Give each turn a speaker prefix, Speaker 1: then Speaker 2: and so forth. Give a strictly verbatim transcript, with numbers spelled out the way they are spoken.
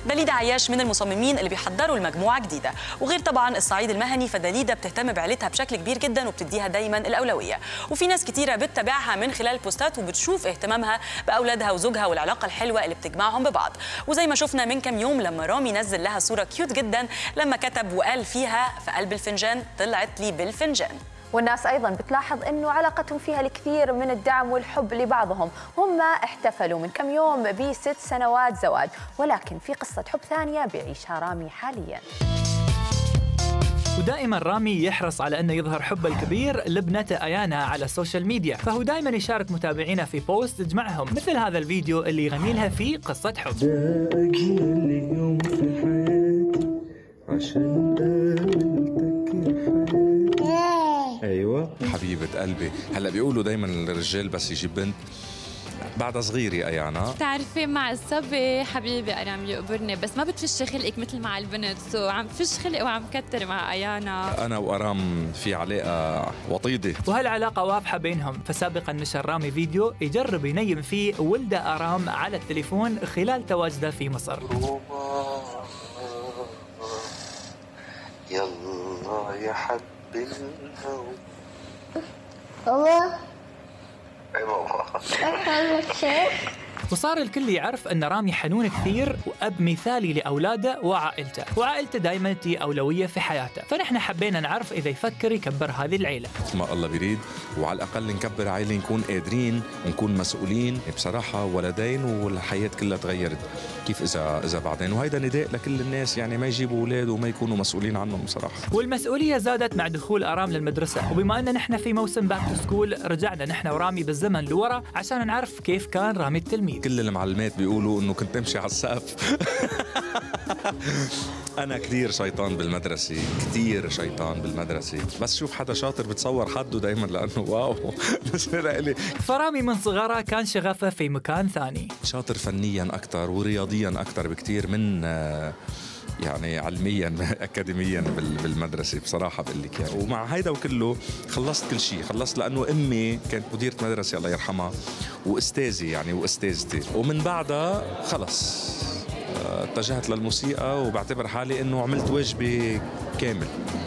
Speaker 1: داليدا عياش من المصممين اللي بيحضروا المجموعة جديدة، وغير طبعا الصعيد المهني فداليدا بتهتم بعيلتها بشكل كبير جدا وبتديها دايما الأولوية، وفي ناس كتيرة بتتابعها من خلال البوستات وبتشوف اهتمامها بأولادها وزوجها والعلاقة الحلوة اللي بتجمعهم ببعض. وزي ما شفنا من كام يوم لما رامي نزل لها صورة كيوت جدا لما كتب وقال فيها في قلب الفنجان طلعت لي بالفنجان.
Speaker 2: والناس أيضا بتلاحظ أنه علاقتهم فيها الكثير من الدعم والحب لبعضهم. هم احتفلوا من كم يوم بست سنوات زواج، ولكن في قصة حب ثانية بيعيشها رامي حاليا.
Speaker 3: ودائما رامي يحرص على أنه يظهر حبه الكبير لابنته أيانا على السوشيال ميديا، فهو دائما يشارك متابعينه في بوست تجمعهم، مثل هذا الفيديو اللي يغني لها فيه قصة حب.
Speaker 4: اليوم في حياتي عشان
Speaker 5: ايوه حبيبه قلبي. هلا بيقولوا دائما الرجال بس يجيب بنت بعدها صغيره يا ايانا،
Speaker 6: بتعرفي مع الصبي حبيبي ارام يقبرني، بس ما بتفش خلقك مثل مع البنت، سو عم فش خلقي وعم كتر مع ايانا.
Speaker 5: انا وارام في علاقه وطيده،
Speaker 3: وهالعلاقه واضحه بينهم، فسابقا نشر رامي فيديو يجرب ينيم فيه ولده ارام على التليفون خلال تواجده في مصر.
Speaker 4: يلا يا حب الهوى.
Speaker 7: بابا
Speaker 4: اي بابا
Speaker 7: أفهمك شيء؟
Speaker 3: وصار الكل يعرف أن رامي حنون كثير وأب مثالي لأولاده وعائلته، وعائلته دائما تي أولوية في حياته، فنحن حبينا نعرف إذا يفكر يكبر هذه العيلة.
Speaker 5: ما الله بيريد، وعلى الأقل نكبر عائلة نكون قادرين ونكون مسؤولين. بصراحة ولدين والحياة كلها تغيرت، كيف إذا إذا بعدين، وهيدا نداء لكل الناس يعني ما يجيبوا أولاد وما يكونوا مسؤولين عنهم بصراحة.
Speaker 3: والمسؤولية زادت مع دخول آرام للمدرسة، وبما أن نحن في موسم باك تو سكول رجعنا نحن ورامي بالزمن لورا عشان نعرف كيف كان رامي التلميذ.
Speaker 5: كل المعلمات بيقولوا إنه كنت أمشي على السقف. أنا كثير شيطان بالمدرسة، كثير شيطان بالمدرسة، بس شوف حدا شاطر بتصور حده دايما لأنه واو. بالنسبة لي
Speaker 3: فرامي من صغره كان شغفه في مكان ثاني،
Speaker 5: شاطر فنيا أكثر ورياضيا أكثر بكثير من يعني علميا اكاديميا بالمدرسه بصراحه بقول لك يعني. ومع هيدا وكله خلصت كل شيء، خلصت لانه امي كانت مديره مدرسه الله يرحمها واستاذي يعني واستاذتي، ومن بعدها خلص اتجهت للموسيقى وبعتبر حالي انه عملت واجبي كامل.